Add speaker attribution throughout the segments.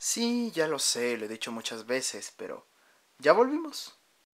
Speaker 1: Sí, ya lo sé, lo he dicho muchas veces, pero ya volvimos.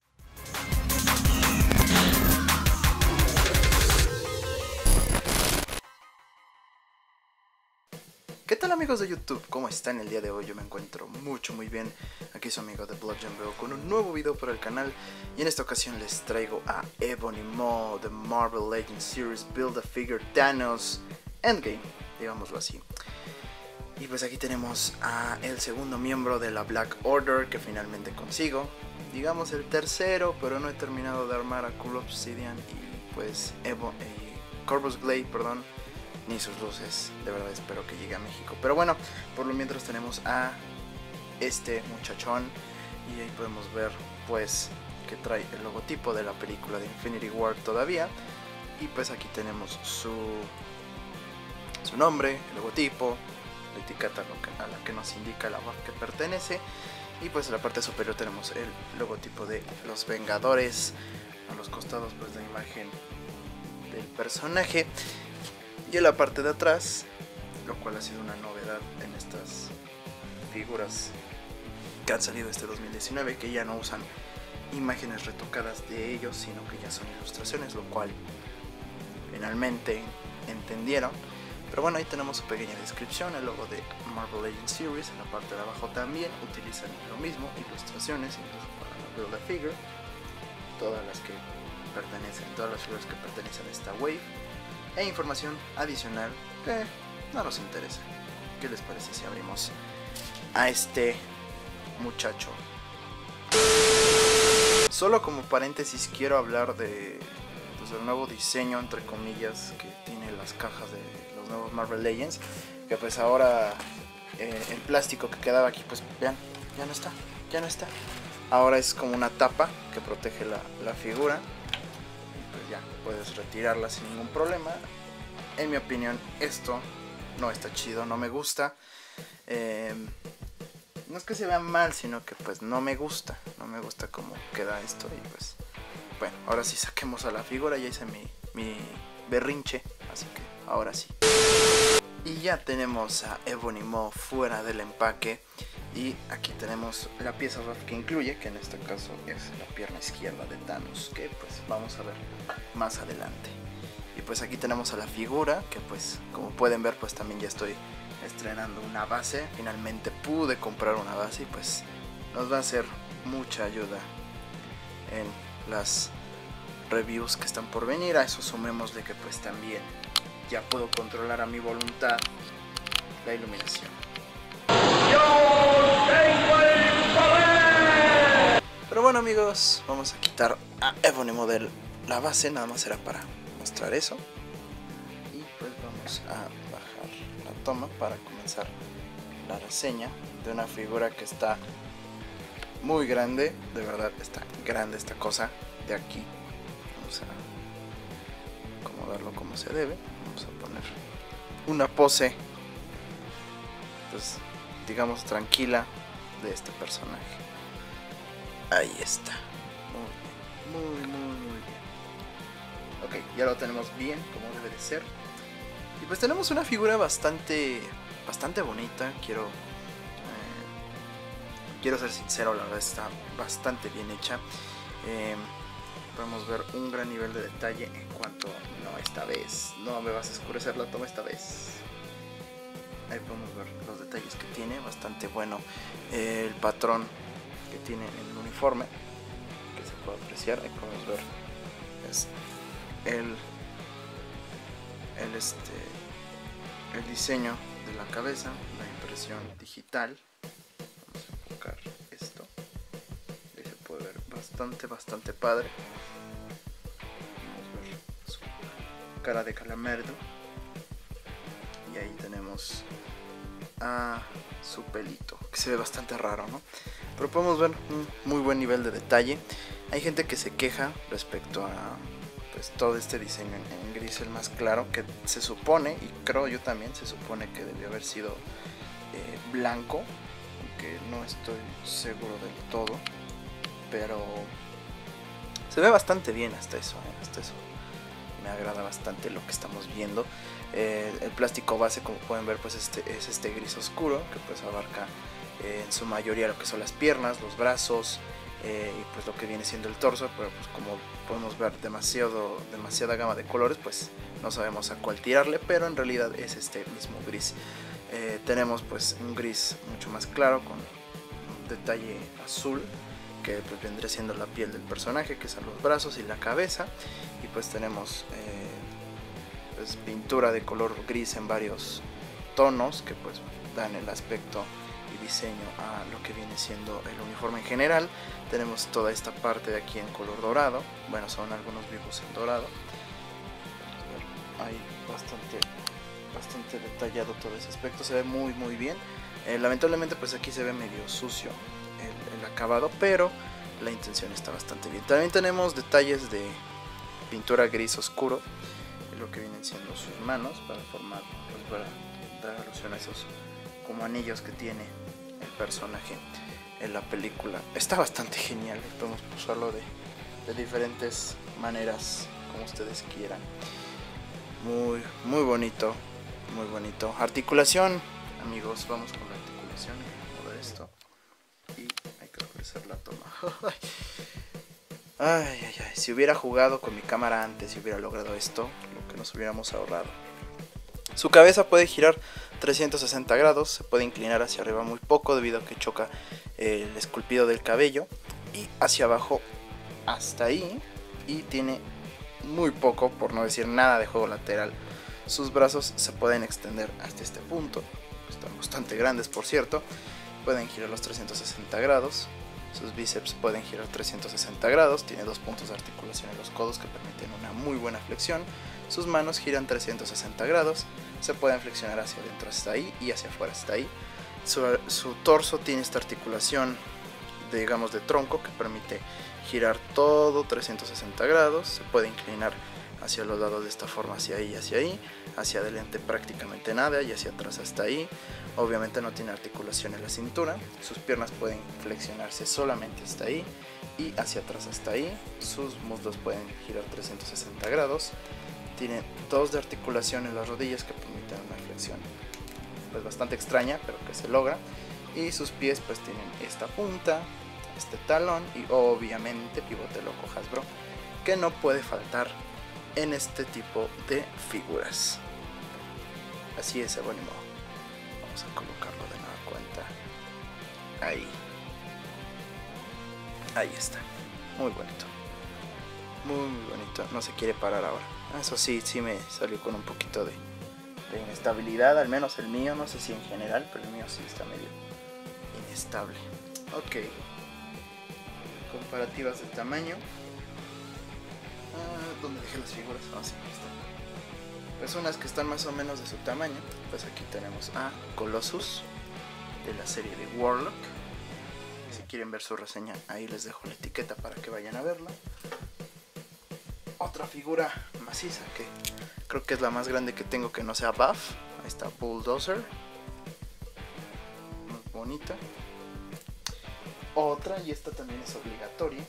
Speaker 1: ¿Qué tal amigos de YouTube? ¿Cómo están el día de hoy? Yo me encuentro muy bien. Aquí su amigo de Bludgeonville con un nuevo video para el canal. Y en esta ocasión les traigo a Ebony Maw de Marvel Legends Series Build-A-Figure Thanos Endgame, digámoslo así. Y pues aquí tenemos a el segundo miembro de la Black Order que finalmente consigo. Digamos el tercero, pero no he terminado de armar a Cool Obsidian y pues Corvus Glaive, perdón, ni sus luces. De verdad espero que llegue a México. Pero bueno, por lo mientras tenemos a este muchachón y ahí podemos ver pues que trae el logotipo de la película de Infinity War todavía. Y pues aquí tenemos su nombre, el logotipo, la etiqueta a la que nos indica la web que pertenece. Y pues en la parte superior tenemos el logotipo de los Vengadores. A los costados pues la imagen del personaje. Y en la parte de atrás, lo cual ha sido una novedad en estas figuras que han salido este 2019, que ya no usan imágenes retocadas de ellos, sino que ya son ilustraciones, lo cual finalmente entendieron. Pero bueno, ahí tenemos su pequeña descripción, el logo de Marvel Legends Series. En la parte de abajo también utilizan lo mismo, ilustraciones, incluso para la Build-A-Figure. Todas las figuras que pertenecen a esta wave. E información adicional que no nos interesa. ¿Qué les parece si abrimos a este muchacho? Solo como paréntesis quiero hablar de del nuevo diseño, entre comillas, que tiene las cajas de los nuevos Marvel Legends, que pues ahora el plástico que quedaba aquí, pues vean, ya no está. Ahora es como una tapa que protege la figura y pues ya puedes retirarla sin ningún problema. En mi opinión esto no está chido, no me gusta. No es que se vea mal, sino que pues no me gusta cómo queda esto. Y pues bueno, ahora sí saquemos a la figura. Ya hice mi berrinche, así que ahora sí. Y ya tenemos a Ebony Maw fuera del empaque. Y aquí tenemos la pieza buff que incluye, que en este caso es la pierna izquierda de Thanos, que pues vamos a ver más adelante. Y pues aquí tenemos a la figura, que pues como pueden ver pues también ya estoy estrenando una base. Finalmente pude comprar una base y pues nos va a hacer mucha ayuda en las reviews que están por venir. A eso sumémosle que pues también ya puedo controlar a mi voluntad la iluminación. Pero bueno amigos, vamos a quitar a Ebony Maw de la base, nada más era para mostrar eso. Y pues vamos a bajar la toma para comenzar la reseña de una figura que está muy grande, de verdad está grande esta cosa de aquí. Vamos a acomodarlo como se debe. Vamos a poner una pose, pues digamos tranquila, de este personaje. Ahí está. Muy bien. Ok, ya lo tenemos bien como debe de ser. Y pues tenemos una figura bastante bonita. Quiero ser sincero, la verdad está bastante bien hecha. Podemos ver un gran nivel de detalle en cuanto... No, esta vez no me vas a oscurecer la toma esta vez. Ahí podemos ver los detalles que tiene, bastante bueno. El patrón que tiene en el uniforme, que se puede apreciar. Ahí podemos ver es el diseño de la cabeza, la impresión digital. Vamos a enfocar esto. Ahí se puede ver bastante padre. Vamos a ver su cara de calamerdo. Y ahí tenemos a su pelito, que se ve bastante raro, ¿no? Pero podemos ver un muy buen nivel de detalle. Hay gente que se queja respecto a pues todo este diseño en gris, el más claro, que se supone, y creo yo también, se supone que debió haber sido blanco, aunque no estoy seguro del todo, pero se ve bastante bien hasta eso, hasta eso. Me agrada bastante lo que estamos viendo. El plástico base, como pueden ver, pues es este gris oscuro que pues abarca en su mayoría lo que son las piernas, los brazos y pues lo que viene siendo el torso, pero pues como podemos ver demasiada gama de colores, pues no sabemos a cuál tirarle, pero en realidad es este mismo gris. Tenemos pues un gris mucho más claro con un detalle azul que pues vendría siendo la piel del personaje, que son los brazos y la cabeza, y pues tenemos pues pintura de color gris en varios tonos que pues dan el aspecto y diseño a lo que viene siendo el uniforme en general. Tenemos toda esta parte de aquí en color dorado, bueno, son algunos dibujos en dorado. Hay bastante detallado todo ese aspecto, se ve muy bien. Lamentablemente pues aquí se ve medio sucio el acabado, pero la intención está bastante bien. También tenemos detalles de pintura gris oscuro en lo que vienen siendo sus manos para formar, pues para dar alusión a esos como anillos que tiene el personaje en la película. Está bastante genial, podemos usarlo de diferentes maneras como ustedes quieran. Muy bonito, muy bonito. Articulación, amigos, vamos con la articulación. Mover esto y hay que regresar la toma. Ay, si hubiera jugado con mi cámara antes y hubiera logrado esto, lo que nos hubiéramos ahorrado. Su cabeza puede girar 360 grados, se puede inclinar hacia arriba muy poco debido a que choca el esculpido del cabello, y hacia abajo hasta ahí, y tiene muy poco, por no decir nada, de juego lateral. Sus brazos se pueden extender hasta este punto, están bastante grandes por cierto, pueden girar los 360 grados. Sus bíceps pueden girar 360 grados, tiene dos puntos de articulación en los codos que permiten una muy buena flexión. Sus manos giran 360 grados, se pueden flexionar hacia adentro hasta ahí y hacia afuera hasta ahí. Su torso tiene esta articulación, digamos, de tronco que permite girar todo 360 grados, se puede inclinar hacia los lados de esta forma, hacia ahí y hacia adelante prácticamente nada y hacia atrás hasta ahí. Obviamente no tiene articulación en la cintura, sus piernas pueden flexionarse solamente hasta ahí y hacia atrás hasta ahí, sus muslos pueden girar 360 grados, tiene dos de articulación en las rodillas que permiten una flexión pues bastante extraña pero que se logra, y sus pies pues tienen esta punta, este talón y obviamente pivote loco Hasbro, que no puede faltar en este tipo de figuras. Así es, Ebónimo. Vamos a colocarlo de nueva cuenta. Ahí está. Muy bonito. Muy bonito. No se quiere parar ahora. Eso sí me salió con un poquito de inestabilidad. Al menos el mío. No sé si en general, pero el mío sí está medio inestable. Ok. Comparativas de tamaño. ¿Dónde dejé las figuras? Sí, están. Personas que están más o menos de su tamaño. Pues aquí tenemos a Colossus de la serie de Warlock. Si quieren ver su reseña, ahí les dejo la etiqueta para que vayan a verla. Otra figura maciza que creo que es la más grande que tengo que no sea Buff. Ahí está Bulldozer. Muy bonita. Otra, y esta también es obligatoria.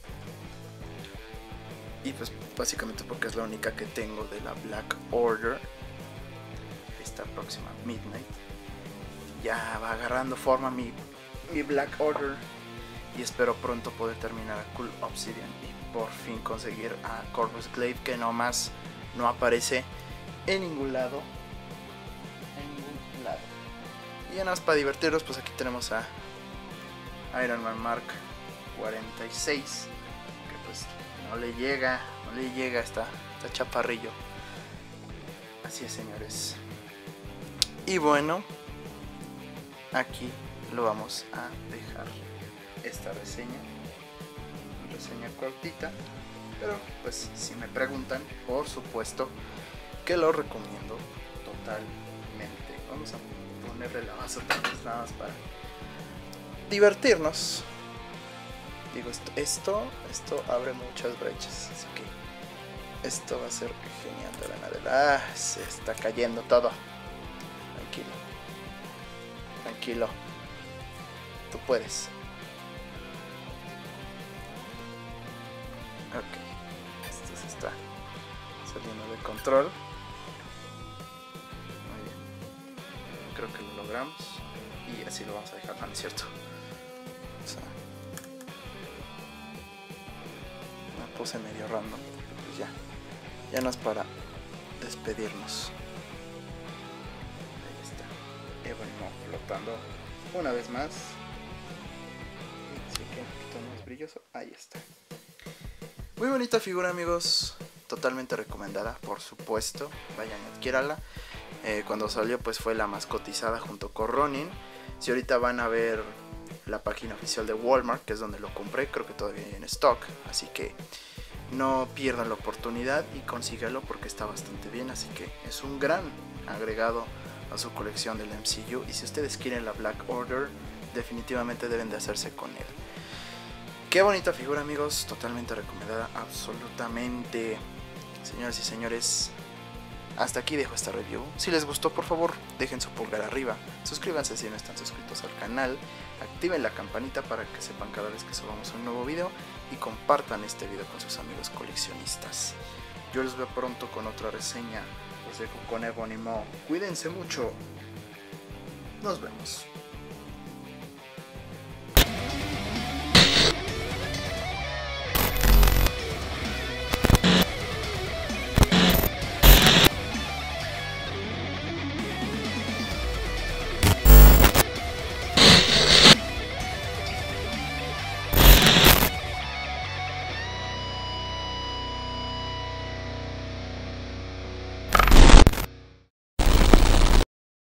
Speaker 1: Y pues básicamente porque es la única que tengo de la Black Order. Esta próxima Midnight. Ya va agarrando forma mi Black Order. Y espero pronto poder terminar a Cool Obsidian y por fin conseguir a Corvus Glaive, que nomás no aparece en ningún lado. Y ya nada más para divertirnos, pues aquí tenemos a Iron Man Mark 46. Que pues no le llega, está chaparrillo. Así es, señores. Y bueno, aquí lo vamos a dejar esta reseña cortita, pero pues si me preguntan, por supuesto que lo recomiendo totalmente. Vamos a ponerle la base nada más para divertirnos. Digo, esto abre muchas brechas, así que esto va a ser genial de la nada. Se está cayendo todo. Tranquilo, tú puedes. Ok, esto se está saliendo de control. Muy bien, creo que lo logramos. y así lo vamos a dejar, ¿no es cierto? O sea, me puse medio random, pues ya no es para despedirnos. Ahí está, Ebonimo flotando una vez más. Así que un poquito más brilloso, ahí está. Muy bonita figura, amigos, totalmente recomendada, por supuesto, vayan y adquiérala. Cuando salió pues fue la más cotizada junto con Ronin. Si ahorita van a ver la página oficial de Walmart, que es donde lo compré, creo que todavía hay en stock, así que no pierdan la oportunidad y consígalo porque está bastante bien, así que es un gran agregado a su colección del MCU, y si ustedes quieren la Black Order definitivamente deben de hacerse con él. Qué bonita figura, amigos, totalmente recomendada, absolutamente. Señoras y señores, hasta aquí dejo esta review. Si les gustó, por favor, dejen su pulgar arriba, suscríbanse si no están suscritos al canal, activen la campanita para que sepan cada vez que subamos un nuevo video y compartan este video con sus amigos coleccionistas. Yo les veo pronto con otra reseña. Los dejo con Ebonimo. Cuídense mucho. Nos vemos.